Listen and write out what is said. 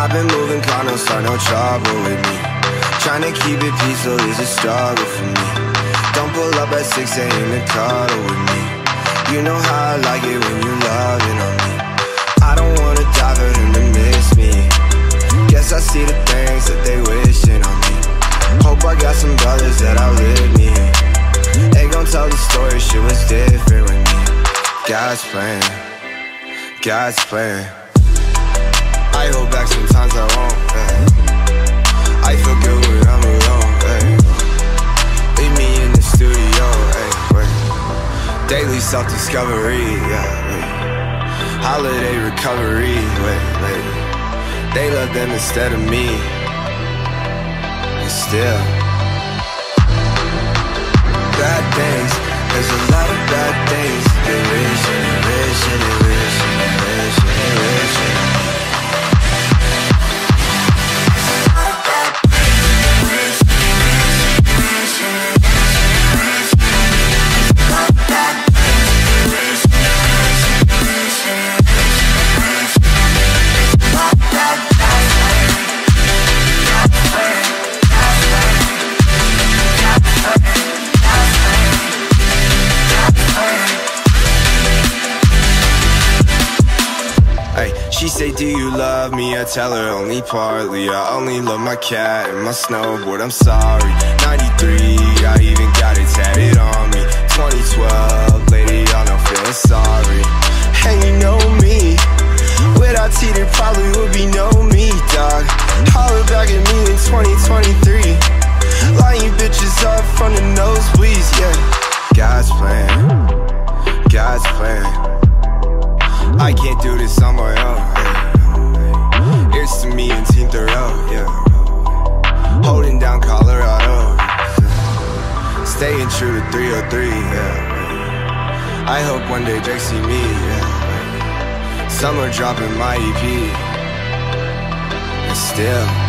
I've been moving calm, don't start no trouble with me. Trying to keep it peaceful is a struggle for me. Don't pull up at 6 a.m. to cuddle with me. You know how I like it when you loving on me. I don't wanna die for them to miss me. Guess I see the things that they wishing on me. Hope I got some brothers that outlive me. They gon' tell the story, shit was different with me. God's plan, God's plan. I hold back sometimes I won't, I feel good when I'm alone, leave me in the studio, daily self-discovery, holiday recovery, they love them instead of me. And still bad things, there's a lot of bad things. They wish and they wish and they wish and they wish and they wish and they wish. She say, do you love me? I tell her only partly. I only love my cat and my snowboard, I'm sorry. 93, I even got it tatted on me. 2012, lady, y'all know feeling sorry. And you know me, without T there probably would be no me, dog. Holler back at me in 2023. Line you bitches up from the nosebleeds, yeah. God's plan, God's plan. I can't do this on my own, here's to me and Team Thoreau, holding down Colorado, staying true to 303, I hope one day Drake see me, Summer dropping my EP, and still